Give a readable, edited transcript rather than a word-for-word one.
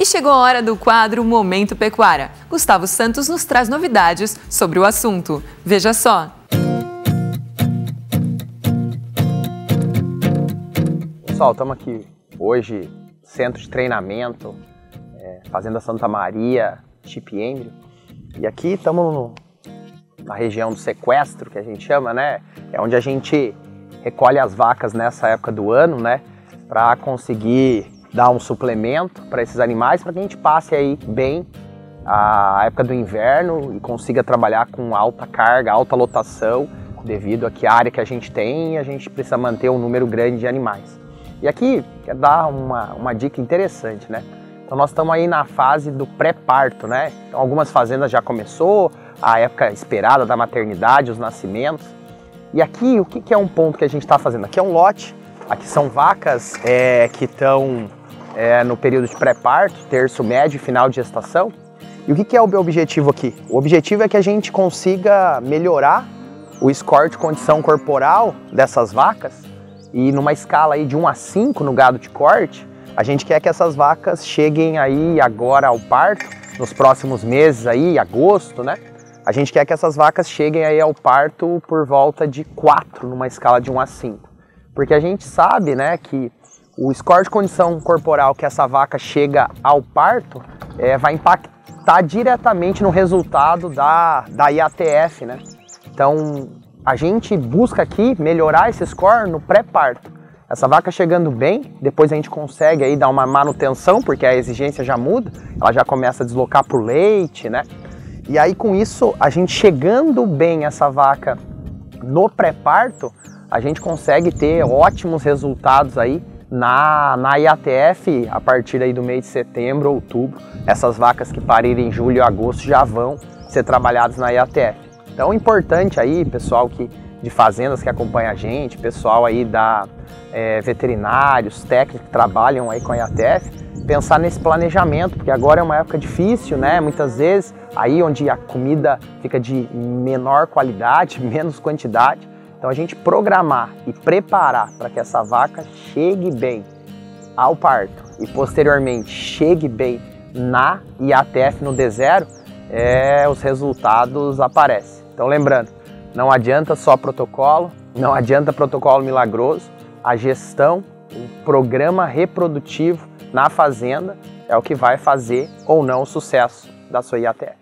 chegou a hora do quadro Momento Pecuária. Gustavo Santos nos traz novidades sobre o assunto. Veja só. Pessoal, estamos aqui hoje, centro de treinamento, Fazenda Santa Maria, Chip Embryo. E aqui estamos na região do sequestro, que a gente chama, né? É onde a gente recolhe as vacas nessa época do ano, né? Para conseguir dar um suplemento para esses animais, para que a gente passe aí bem a época do inverno e consiga trabalhar com alta carga, alta lotação, devido a que a área que a gente tem, a gente precisa manter um número grande de animais. E aqui quero dar uma dica interessante, né? Então nós estamos aí na fase do pré-parto, né? Então algumas fazendas já começou, a época esperada da maternidade, os nascimentos. E aqui, o que é um ponto que a gente está fazendo? Aqui é um lote, aqui são vacas que estão no período de pré-parto, terço médio e final de gestação. E o que é o meu objetivo aqui? O objetivo é que a gente consiga melhorar o score de condição corporal dessas vacas e numa escala aí de 1 a 5 no gado de corte, a gente quer que essas vacas cheguem aí agora ao parto, nos próximos meses aí, agosto, né? A gente quer que essas vacas cheguem aí ao parto por volta de 4 numa escala de 1 a 5. Porque a gente sabe, né, que o score de condição corporal que essa vaca chega ao parto vai impactar diretamente no resultado da IATF, né? Então, a gente busca aqui melhorar esse score no pré-parto. Essa vaca chegando bem, depois a gente consegue aí dar uma manutenção, porque a exigência já muda, ela já começa a deslocar por leite, né? E aí com isso, a gente chegando bem essa vaca no pré-parto, a gente consegue ter ótimos resultados aí na IATF a partir aí do mês de setembro, outubro. Essas vacas que parirem em julho e agosto já vão ser trabalhadas na IATF. Então é importante aí, pessoal de fazendas que acompanha a gente, pessoal aí veterinários, técnicos que trabalham aí com a IATF, pensar nesse planejamento, porque agora é uma época difícil, né? Muitas vezes aí onde a comida fica de menor qualidade, menos quantidade. Então a gente programar e preparar para que essa vaca chegue bem ao parto e posteriormente chegue bem na IATF no D0, os resultados aparecem. Então lembrando, não adianta só protocolo, não adianta protocolo milagroso, a gestão, o programa reprodutivo na fazenda é o que vai fazer ou não o sucesso da sua IATF.